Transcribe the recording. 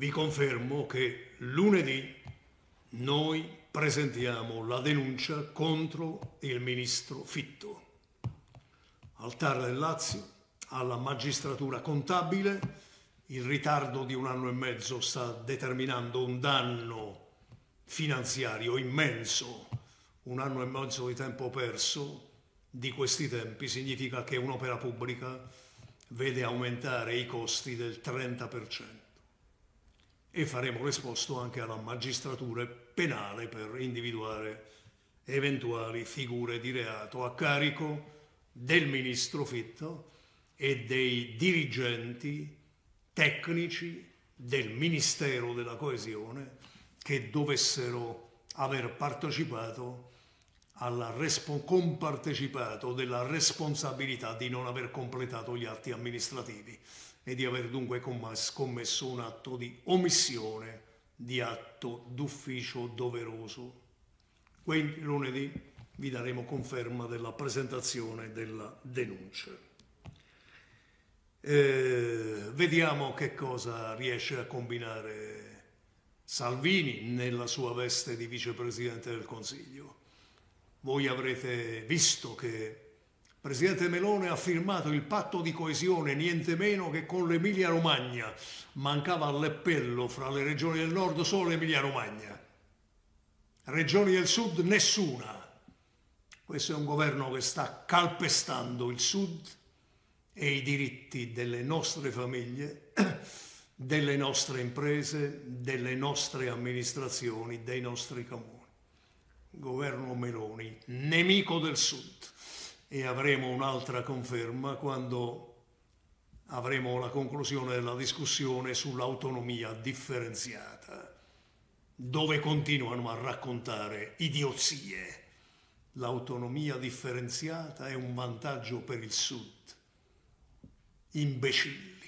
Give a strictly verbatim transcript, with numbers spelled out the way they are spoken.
vi confermo che lunedì noi presentiamo la denuncia contro il ministro Fitto. Al T A R del Lazio, alla magistratura contabile, il ritardo di un anno e mezzo sta determinando un danno finanziario immenso. Un anno e mezzo di tempo perso di questi tempi significa che un'opera pubblica vede aumentare i costi del trenta per cento. E faremo l'esposto anche alla magistratura penale per individuare eventuali figure di reato a carico del ministro Fitto e dei dirigenti tecnici del Ministero della Coesione che dovessero aver partecipato alla compartecipato della responsabilità di non aver completato gli atti amministrativi e di aver dunque commesso un atto di omissione di atto d'ufficio doveroso. Quindi lunedì vi daremo conferma della presentazione della denuncia. Eh, vediamo che cosa riesce a combinare Salvini nella sua veste di vicepresidente del Consiglio. Voi avrete visto che il presidente Meloni ha firmato il patto di coesione niente meno che con l'Emilia Romagna. Mancava all'appello fra le regioni del nord solo l'Emilia Romagna. Regioni del sud nessuna. Questo è un governo che sta calpestando il sud e i diritti delle nostre famiglie, delle nostre imprese, delle nostre amministrazioni, dei nostri comuni. Governo Meloni, nemico del Sud, e avremo un'altra conferma quando avremo la conclusione della discussione sull'autonomia differenziata, dove continuano a raccontare idiozie. L'autonomia differenziata è un vantaggio per il Sud. Imbecilli.